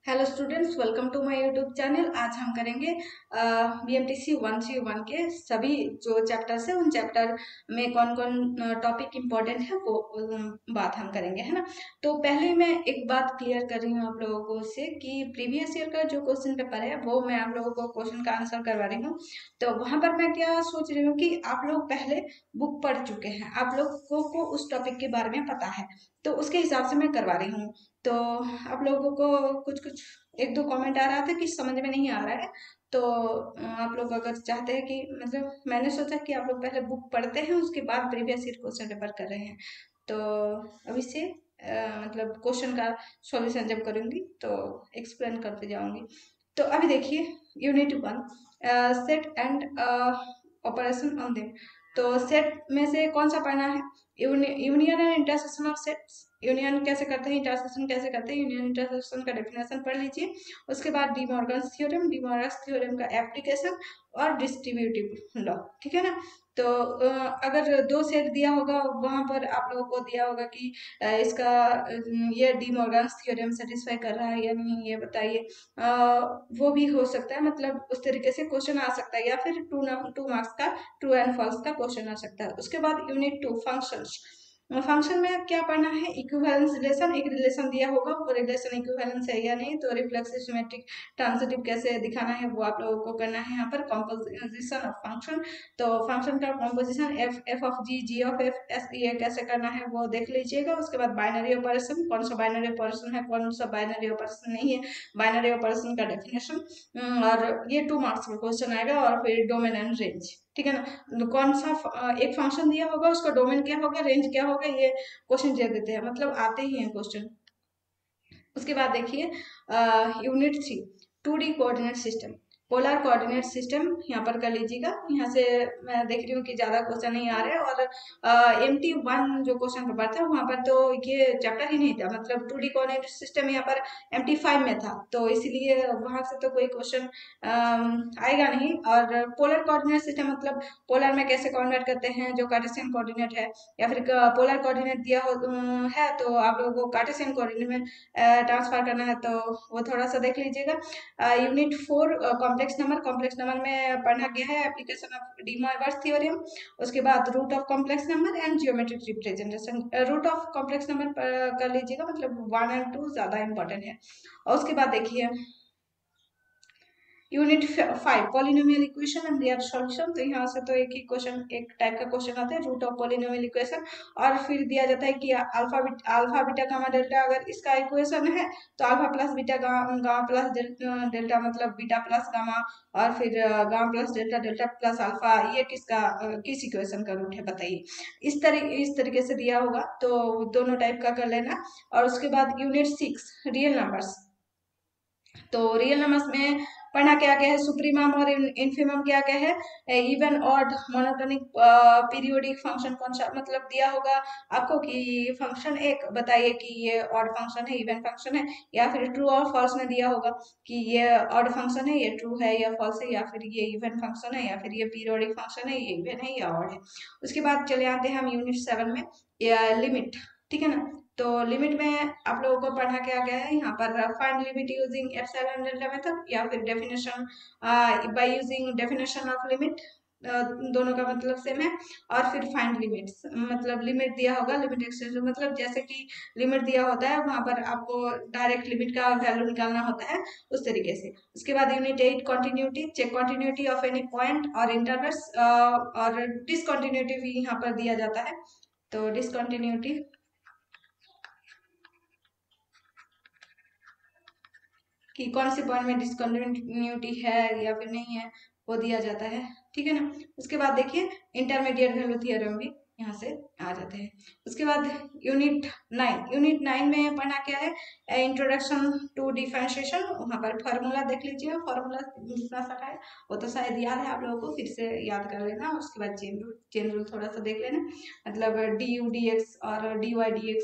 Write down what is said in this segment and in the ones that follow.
Hello students, welcome to my YouTube channel. आज हम करेंगे बीएमटीसी 131 के सभी जो चैप्टर्स है उन चैप्टर में कौन कौन टॉपिक इम्पोर्टेंट है वो बात हम करेंगे, है ना। तो पहले मैं एक बात क्लियर कर रही हूँ आप लोगों को से कि प्रीवियस ईयर का जो क्वेश्चन पेपर है वो मैं आप लोगों को क्वेश्चन का आंसर करवा रही हूँ। तो वहां पर मैं क्या सोच रही हूँ कि आप लोग पहले बुक पढ़ चुके हैं, आप लोगों को उस टॉपिक के बारे में पता है, तो उसके हिसाब से मैं करवा रही हूँ। तो आप लोगों को कुछ कुछ एक दो कमेंट आ रहा था कि समझ में नहीं आ रहा है। तो आप लोग अगर चाहते हैं कि मतलब मैंने सोचा कि आप लोग पहले बुक पढ़ते हैं उसके बाद प्रीवियस ईयर क्वेश्चन पेपर कर रहे हैं। तो अभी से मतलब क्वेश्चन का सॉल्यूशन जब करूंगी तो एक्सप्लेन करते जाऊंगी। तो अभी देखिए, unit 1, set and operation on them. तो सेट में से कौन सा पढ़ना है? Union and intersection of sets. Union कैसे करते हैं, इंटरसेक्शन कैसे करते हैं, यूनियन इंटरसेक्शन का डेफिनेशन पढ़ लीजिए। उसके बाद De Morgan's theorem, De Morgan's theorem का एप्लीकेशन और डिस्ट्रीब्यूटिव लॉ, ठीक है ना। तो अगर दो सेट दिया होगा वहां पर आप लोगों को दिया होगा कि इसका ये डी मॉर्गन्स थ्योरम सेटिस्फाई कर रहा है या नहीं, ये बताइए। वो भी हो सकता है, मतलब उस तरीके से क्वेश्चन आ सकता है, या फिर टू मार्क्स का ट्रू एंड फॉल्स का क्वेश्चन आ सकता है। उसके बाद यूनिट 2, फंक्शंस। फंक्शन में क्या पढ़ना है? इक्विवेलेंस रिलेशन, एक रिलेशन दिया होगा, वो रिलेशन इक्विवेलेंस है या नहीं, तो रिफ्लेक्सिव सिमेट्रिक ट्रांजिटिव कैसे दिखाना है वो आप लोगों को करना है। यहाँ पर कॉम्पोजिशन ऑफ फंक्शन, तो फंक्शन का composition f of g, g of f, s, ये कैसे करना है वो देख लीजिएगा। उसके बाद बाइनरी ऑपरेशन, कौन सा बाइनरी ऑपरेशन है, कौन सा बाइनरी ऑपरेशन नहीं है, बाइनरी ऑपरेशन का डेफिनेशन। और ये 2 मार्क्स का क्वेश्चन आएगा। और फिर डोमेन एंड रेंज, ठीक है ना। तो कौन सा एक फंक्शन दिया होगा, उसका डोमेन क्या होगा, रेंज क्या होगा, ये क्वेश्चन दे देते हैं, मतलब आते ही हैं क्वेश्चन। उसके बाद देखिए unit 3, 2D coordinate system, polar coordinate system यहाँ पर कर लीजिएगा। यहाँ से मैं देख रही हूँ कि ज्यादा क्वेश्चन नहीं आ रहे। और MT1 जो क्वेश्चन पेपर था वहां पर तो ये चैप्टर ही नहीं था, मतलब 2D कोऑर्डिनेट सिस्टम यहाँ पर MT5 में था, तो इसीलिए वहां से तो कोई क्वेश्चन आएगा नहीं। और पोलर कोऑर्डिनेट सिस्टम मतलब पोलर में कैसे कन्वर्ट करते हैं, जो कार्टेशियन कोऑर्डिनेट है या फिर पोलर कोऑर्डिनेट दिया हो है तो आप लोगों को कार्टेशियन कोऑर्डिनेट में ट्रांसफर करना है, तो वो थोड़ा सा देख लीजिएगा। Unit 4, complex number. Complex number में पढ़ना गया है application of De Moivre's theorem. उसके बाद root of complex number and geometric representation. Root of complex number कर लीजिएगा, मतलब 1 एंड 2 ज्यादा इंपॉर्टेंट है। और उसके बाद देखिए unit 5, polynomial equation and their solution. तो यहाँ से तो एक ही क्वेश्चन, एक टाइप का क्वेश्चन आता है, रूट ऑफ पॉलिनोमियल इक्वेशन। और फिर दिया जाता है कि अल्फा बीटा गामा डेल्टा, अगर इसका इक्वेशन है तो alpha plus beta gamma plus delta मतलब बीटा प्लस गामा, और फिर gamma plus delta, delta plus alpha, ये किसका किस इक्वेशन का रूट है बताइए। इस तरीके से दिया होगा, तो दोनों टाइप का कर लेना। और उसके बाद यूनिट 6, रियल नंबर्स। तो रियल नंबर्स में पढ़ना क्या क्या है, सुप्रीमम और इन्फीमम क्या क्या है, even odd monotonic periodic function कौन सा, मतलब दिया होगा आपको कि फंक्शन एक बताइए कि ये ऑड फंक्शन है, इवन फंक्शन है, या फिर ट्रू और फॉल्स में दिया होगा कि ये ऑड फंक्शन है, ये ट्रू है या फॉल्स है, या फिर ये इवन फंक्शन है, या फिर ये पीरियोडिक फंक्शन है, ये इवन है या ऑड है। उसके बाद चले आते हैं हम यूनिट 7 में, लिमिट, ठीक है ना। तो लिमिट में आप लोगों को पढ़ना क्या गया है यहाँ पर, find limit using epsilon delta method, या फिर definition by using definition of limit, दोनों का मतलब सेम है। और फिर फाइंड लिमिट्स, मतलब लिमिट दिया होगा, लिमिट एक्सटेंशन मतलब जैसे कि लिमिट दिया होता है वहां पर आपको डायरेक्ट लिमिट का वैल्यू निकालना होता है, उस तरीके से। उसके बाद unit 8, continuity, check continuity of any point और इंटरवल्स। और डिसकंटिन्यूटी भी यहाँ पर दिया जाता है, तो डिसकंटिन्यूटी कि कौन से पॉइंट में डिसकंटिन्यूटी है या फिर नहीं है वो दिया जाता है, ठीक है ना। उसके बाद देखिए इंटरमीडिएट वैल्यू थ्योरम भी यहाँ से आ जाते हैं। उसके बाद यूनिट 9, यूनिट 9 में पढ़ना क्या है, इंट्रोडक्शन टू डिफरेंशिएशन। वहाँ पर फार्मूला देख लीजिए, फार्मूला जितना सा है वो तो शायद याद है आप लोगों को, फिर से याद कर लेना। उसके बाद चेन रूल थोड़ा सा देख लेना, मतलब डी यू डी एक्स और डी वाई डी एक्स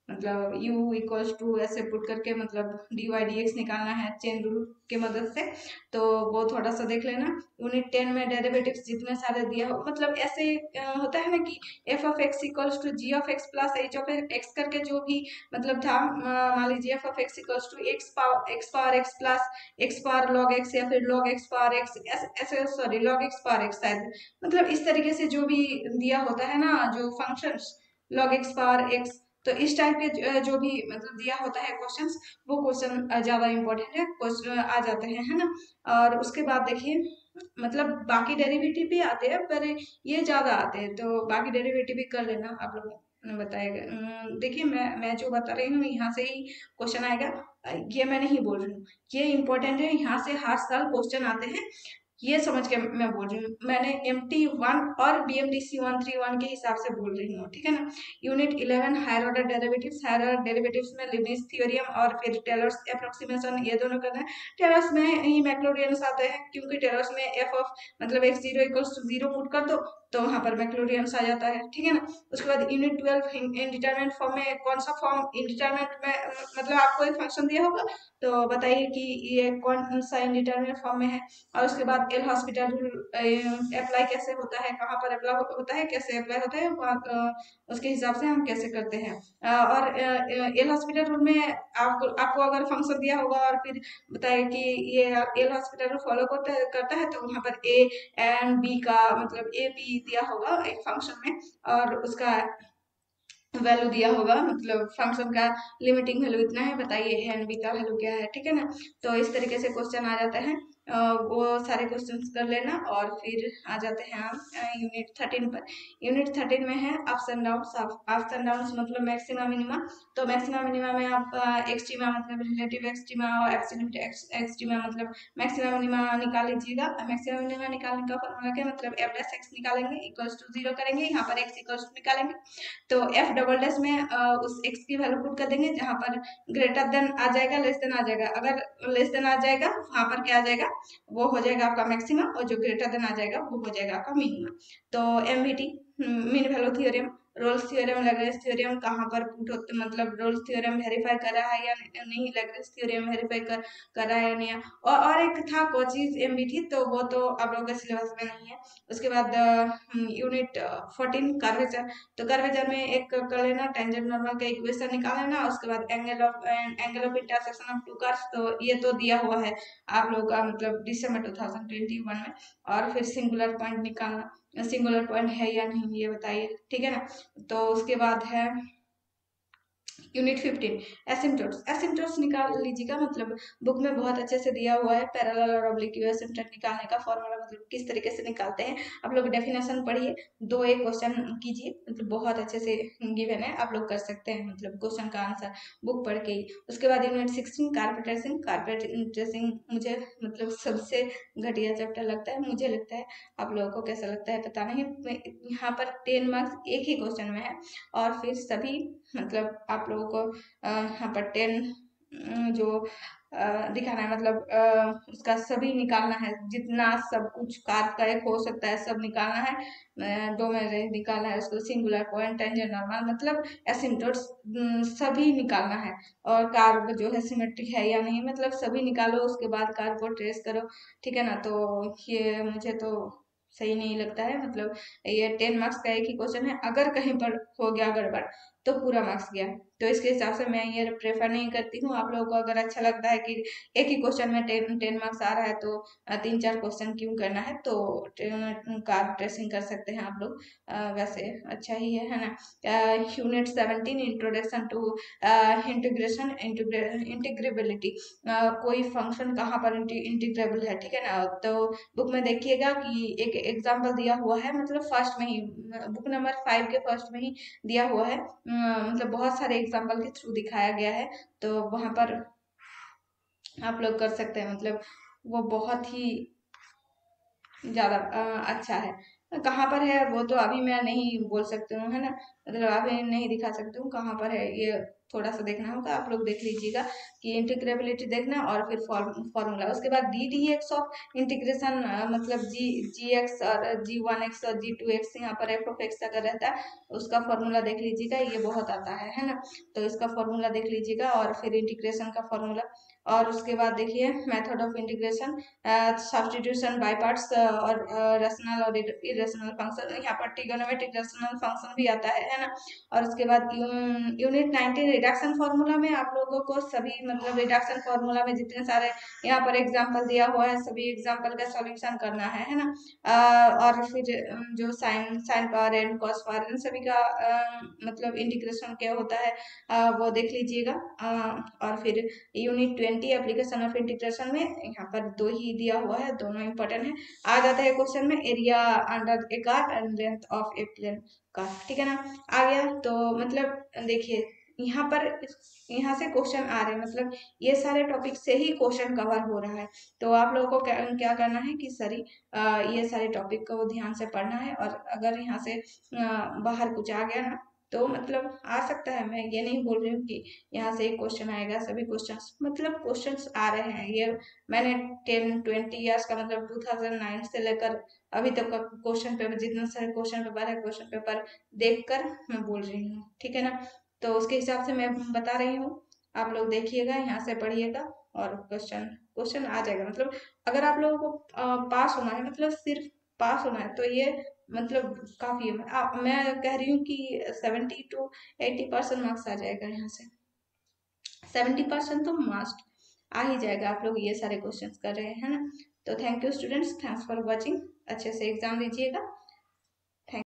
मतलब u इक्वल्स टू ऐसे पुट करके मतलब dy dx निकालना है चेन रूल के मदद से। तो वो थोड़ा सा देख लेना। यूनिट 10 में डेरिवेटिव्स जितने सारे दिया हो मतलब ऐसे होता है ना कि f of x equals to g of x plus h of x करके जो भी मतलब था, मान लीजिए f of x equals to x power x plus x power log x या फिर log x पावर x ऐसे sorry log x power x शायद, मतलब इस तरीके से जो भी दिया होता है ना जो functions log x power x, तो इस टाइप के जो भी मतलब दिया होता है क्वेश्चंस, वो क्वेश्चन ज्यादा इंपॉर्टेंट है, क्वेश्चन आ जाते हैं, है ना। और उसके बाद देखिए मतलब बाकी डेरिवेटिव भी आते हैं पर ये ज्यादा आते हैं, तो बाकी डेरिवेटिव भी कर लेना आप लोग ने बताएगा। देखिए मैं जो बता रही हूँ यहाँ से ही क्वेश्चन आएगा, ये मैं नहीं बोल रही हूँ, ये इंपॉर्टेंट है, यहाँ से हर साल क्वेश्चन आते हैं, ये समझ के मैं बोल रही हूँ। मैंने MT1 और BMTC 131 के हिसाब से बोल रही हूँ, ठीक है ना। Unit 11 higher order derivatives, higher order derivatives में लीबनिज थ्योरम और फिर टेलर्स एप्रोक्सीमेशन, ये दोनों करना है। टेलर्स में ही मैक्लोरियंस आते हैं, क्योंकि टेलर्स में f ऑफ मतलब x0 इक्वल्स टू 0 पुट कर दो तो वहां पर मैक्लोरियंस आ जाता है, ठीक है ना। उसके बाद यूनिट 12 इंडिटरमिनेट फॉर्म में कौन सा फॉर्म इंडिटरमिनेट में मतलब आपको एक फंक्शन दिया होगा तो बताइए कि ये कौन सा इंडिटरमिनेट फॉर्म में है। और उसके बाद एल हॉस्पिटल अप्लाई कैसे होता है, कहाँ पर अप्लाई होता है, कैसे अप्लाई होता है, उसके हिसाब से हम कैसे करते हैं। और एल हॉस्पिटल रूल में आपको अगर फंक्शन दिया होगा और फिर बताए कि ये एल हॉस्पिटल रूल फॉलो करता है तो वहाँ पर ए एंड बी का मतलब ए बी दिया होगा एक फंक्शन में, और उसका वैल्यू दिया होगा मतलब फंक्शन का लिमिटिंग वैल्यू इतना है, बताइए ए एंड बी का वैल्यू क्या है, ठीक है ना। तो इस तरीके से क्वेश्चन आ जाता है, वो सारे क्वेश्चंस कर लेना। और फिर आ जाते हैं हम यूनिट 13 पर। यूनिट 13 में है ups and downs. Ups and downs मतलब मैक्सिमा मिनिमा। तो मैक्सिमा मिनिमा में आप एक्सट्रीमा मतलब रिलेटिव एक्सट्रीमा और एब्सोल्यूट एक्सट्रीमा मतलब मैक्सिमा मिनिमा निकाल लीजिएगा। मैक्सिमा मिनिमा निकालने का फॉर्मूला क्या मतलब f डैश x निकालेंगे इक्वल्स टू 0 करेंगे, यहाँ पर x इक्वल्स टू निकालेंगे तो f डबल डैश में उस x की वैल्यू पुट कर देंगे, जहां पर ग्रेटर देन आ जाएगा लेस देन आ जाएगा, अगर लेस देन आ जाएगा वहां पर क्या आ जाएगा, वो हो जाएगा आपका मैक्सिमम, और जो ग्रेटर देन आ जाएगा वो हो जाएगा आपका मिनिमम। तो MVT mean value theorem, Rolle's theorem, Lagrange theorem कहाँ पर पुट होते मतलब रोल्स थ्योरम वेरीफाई कर रहा है या नहीं, लैग्रेंज थ्योरम वेरीफाई कर रहा है या नहीं। और एक था कोचीज MVT, तो वो तो आप लोगों के सिलेबस में नहीं है। उसके बाद यूनिट 14 कर्वेचर। तो कर्वेचर में एक कर लेना टेंजेंट नॉर्मल का इक्वेशन निकाल लेना, उसके बाद angle of intersection of two curves, तो ये तो दिया हुआ है आप लोगों का मतलब दिसंबर 2021 में। और फिर सिंगुलर पॉइंट निकालना, सिंगुलर पॉइंट है या नहीं ये बताइए, ठीक है ना। तो उसके बाद है यूनिट 15 एसिम्टोट्स। एसिम्टोट्स निकाल लीजिएगा, मतलब बुक में बहुत अच्छे से दिया हुआ है पैरेलल और ऑब्लिक एसिम्टोट निकालने का फॉर्मूला मतलब किस तरीके से निकालते हैं। आप लोग डेफिनेशन पढ़िए, दो एक क्वेश्चन कीजिए, मतलब बहुत अच्छे से गिवन है, आप लोग कर सकते हैं मतलब क्वेश्चन का आंसर बुक पढ़ के ही। उसके बाद unit 16 curve tracing. Curve tracing मुझे मतलब सबसे घटिया चैप्टर लगता है, मुझे लगता है, आप लोगों को कैसा लगता है पता नहीं। यहाँ पर 10 मार्क्स एक ही क्वेश्चन में है, और फिर सभी मतलब आप लोगों को यहाँ पर 10 जो दिखाना है मतलब उसका सभी निकालना है, जितना सब कुछ कार का एक हो सकता है सब निकालना है। दो में निकालना है उसको, सिंगुलर पॉइंट टेंजेंट नॉर्मल मतलब एसिम्टोट्स सभी निकालना है। और कार जो है सिमेट्रिक है या नहीं मतलब सभी निकालो, उसके बाद कार को ट्रेस करो, ठीक है ना। तो ये मुझे तो सही नहीं लगता है, मतलब ये 10 मार्क्स का एक ही क्वेश्चन है, अगर कहीं पर हो गया गड़बड़ तो पूरा मार्क्स गया। तो इसके हिसाब से मैं ये प्रेफर नहीं करती हूँ। आप लोगों को अगर अच्छा लगता है कि एक ही क्वेश्चन में 10 मार्क्स आ रहा है तो 3-4 क्वेश्चन क्यों करना है, तो कार ट्रेसिंग कर सकते हैं आप लोग, वैसे अच्छा ही है ना। Unit 17 introduction to integration integrability. कोई फंक्शन कहाँ पर इंटीग्रेबल है, ठीक है ना। तो बुक में देखिएगा कि एक एग्जाम्पल दिया हुआ है, मतलब फर्स्ट में ही बुक नंबर 5 के फर्स्ट में ही दिया हुआ है, मतलब बहुत सारे एग्जाम्पल के थ्रू दिखाया गया है, तो वहां पर आप लोग कर सकते हैं, मतलब वो बहुत ही ज्यादा अच्छा है। कहाँ पर है वो तो अभी मैं नहीं बोल सकती हूँ, है ना, मतलब अभी नहीं दिखा सकती हूँ कहाँ पर है ये, थोड़ा सा देखना होगा, आप लोग देख लीजिएगा कि इंटीग्रेबिलिटी देखना और फिर फॉर्मूला। उसके बाद d d x of integration मतलब जी एक्स और जी1x और जी2x, यहाँ पर एफ ऑफ एक्स अगर रहता है उसका फॉर्मूला देख लीजिएगा, ये बहुत आता है ना, तो इसका फॉर्मूला देख लीजिएगा और फिर इंटीग्रेशन का फॉर्मूला। और उसके बाद देखिए method of integration, substitution by parts और रेशनल और इरेशनल फंक्शन, यहाँ पर ट्रिगोनोमेट्रिक रेशनल फंक्शन भी आता है ना। और उसके बाद यूनिट 19 रिडक्शन फार्मूला में आप लोगों को सभी मतलब रिडक्शन फार्मूला में जितने सारे यहाँ पर एग्जांपल दिया हुआ है सभी एग्जांपल का सॉल्यूशन करना है ना। और फिर जो sine sine power and cos power इन सभी का मतलब इंटीग्रेशन क्या होता है वो देख लीजिएगा। और फिर यूनिट 20 एप्लीकेशन ऑफ इंटीग्रेशन में यहाँ पर दो ही दिया हुआ है, दोनों इंपॉर्टेंट है। आ जाता है क्वेश्चन में area under a curve and length of a plane का, ठीक है ना। आ गया तो मतलब देखिए यहाँ से क्वेश्चन आ रहे हैं, मतलब ये सारे टॉपिक से ही क्वेश्चन कवर हो रहा है। तो आप लोगों को क्या करना है कि सरी ये सारे टॉपिक को ध्यान से पढ़ना है, और अगर यहाँ से बाहर कुछ आ गया ना तो मतलब आ सकता है, मैं ये नहीं बोल रही हूँ कि यहाँ से एक क्वेश्चन आएगा, सभी क्वेश्चंस मतलब क्वेश्चंस आ रहे हैं। ये मैंने 10-20 ईयर्स का मतलब 2009 से लेकर अभी तक का क्वेश्चन पेपर, जितना सारे क्वेश्चन पेपर है क्वेश्चन पेपर देखकर मैं बोल रही हूँ, ठीक है ना। तो उसके हिसाब से मैं बता रही हूँ, आप लोग देखिएगा, यहाँ से पढ़िएगा और क्वेश्चन क्वेश्चन आ जाएगा। मतलब अगर आप लोगों को पास होना है, मतलब सिर्फ पास होना है, तो ये मतलब काफी है। मैं कह रही हूँ कि 70-80% मार्क्स आ जाएगा यहाँ से, 70% तो मस्ट आ ही जाएगा। आप लोग ये सारे क्वेश्चंस कर रहे हैं ना। तो thank you students, thanks for watching, अच्छे से एग्जाम दीजिएगा।